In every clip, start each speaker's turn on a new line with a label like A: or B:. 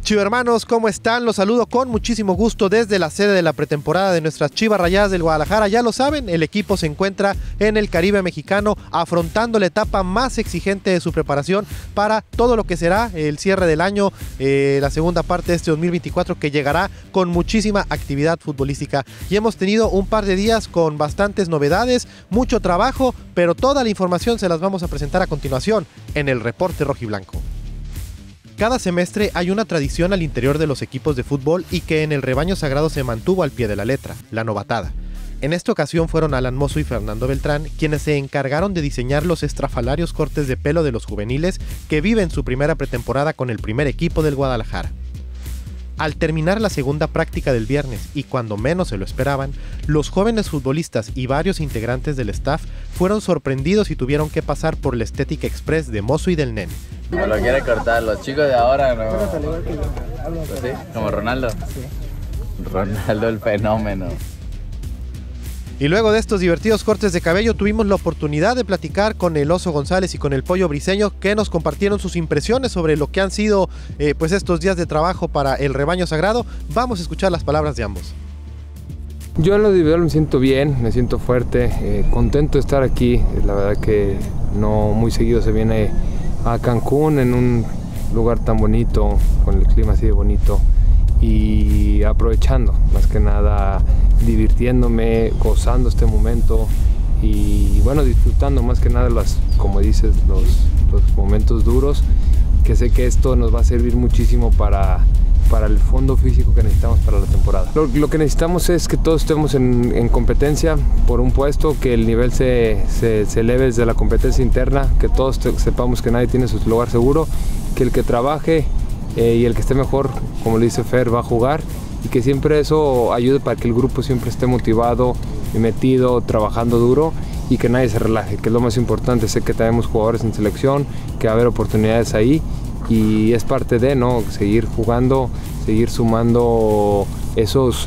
A: Chivermanos, ¿cómo están? Los saludo con muchísimo gusto desde la sede de la pretemporada de nuestras Chivas Rayadas del Guadalajara. Ya lo saben, el equipo se encuentra en el Caribe mexicano afrontando la etapa más exigente de su preparación para todo lo que será el cierre del año, la segunda parte de este 2024, que llegará con muchísima actividad futbolística. Y hemos tenido un par de días con bastantes novedades, mucho trabajo, pero toda la información se las vamos a presentar a continuación en el Reporte Rojiblanco. Cada semestre hay una tradición al interior de los equipos de fútbol y que en el rebaño sagrado se mantuvo al pie de la letra, la novatada. En esta ocasión fueron Alan Mozo y Fernando Beltrán quienes se encargaron de diseñar los estrafalarios cortes de pelo de los juveniles que viven su primera pretemporada con el primer equipo del Guadalajara. Al terminar la segunda práctica del viernes y cuando menos se lo esperaban, los jóvenes futbolistas y varios integrantes del staff fueron sorprendidos y tuvieron que pasar por la estética express de Mozo y del Nene.
B: Me lo quiere cortar, los chicos de ahora no. ¿Sí? ¿Como Ronaldo? Sí. Ronaldo el fenómeno.
A: Y luego de estos divertidos cortes de cabello tuvimos la oportunidad de platicar con el Oso González y con el Pollo Briseño, que nos compartieron sus impresiones sobre lo que han sido pues estos días de trabajo para el rebaño sagrado. Vamos a escuchar las palabras de ambos.
C: Yo en lo individual me siento bien, me siento fuerte, contento de estar aquí. La verdad que no muy seguido se viene a Cancún, en un lugar tan bonito, con el clima así de bonito, y aprovechando, más que nada divirtiéndome, gozando este momento y bueno, disfrutando más que nada como dices, los momentos duros, que sé que esto nos va a servir muchísimo para el fondo físico que necesitamos para la temporada. Lo que necesitamos es que todos estemos en competencia por un puesto, que el nivel se eleve desde la competencia interna, que todos sepamos que nadie tiene su lugar seguro, que el que trabaje y el que esté mejor, como le dice Fer, va a jugar, y que siempre eso ayude para que el grupo siempre esté motivado, metido, trabajando duro, y que nadie se relaje, que es lo más importante. Sé que tenemos jugadores en selección, que va a haber oportunidades ahí, y es parte de, ¿no?, seguir jugando, seguir sumando esas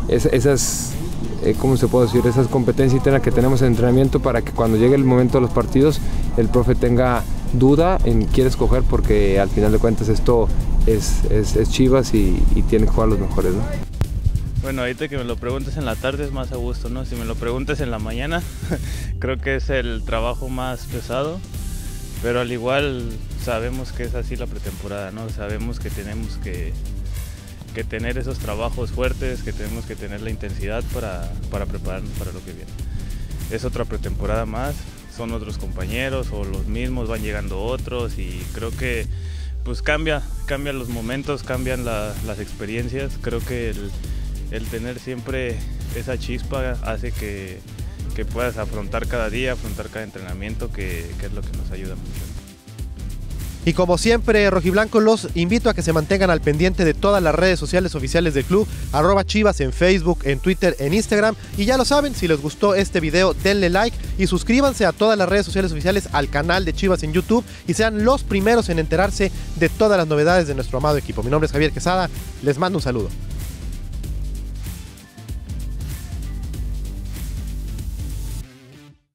C: ¿cómo se puede decir? Esas competencias internas que tenemos en entrenamiento, para que cuando llegue el momento de los partidos el profe tenga duda en quién escoger, porque al final de cuentas esto es Chivas y tienen que jugar los mejores, ¿no?
D: Bueno, ahorita que me lo preguntes en la tarde es más a gusto, ¿no? Si me lo preguntas en la mañana, creo que es el trabajo más pesado, pero al igual sabemos que es así la pretemporada, ¿no? Sabemos que tenemos que tener esos trabajos fuertes, que tenemos que tener la intensidad para prepararnos para lo que viene. Es otra pretemporada más, son otros compañeros o los mismos, van llegando otros, y creo que pues cambian los momentos, cambian las experiencias. Creo que el tener siempre esa chispa hace que puedas afrontar cada día, afrontar cada entrenamiento, que es lo que nos ayuda mucho.
A: Y como siempre, rojiblanco, los invito a que se mantengan al pendiente de todas las redes sociales oficiales del club, @Chivas en Facebook, en Twitter, en Instagram. Y ya lo saben, si les gustó este video, denle like y suscríbanse a todas las redes sociales oficiales, al canal de Chivas en YouTube, y sean los primeros en enterarse de todas las novedades de nuestro amado equipo. Mi nombre es Javier Quesada, les mando un saludo.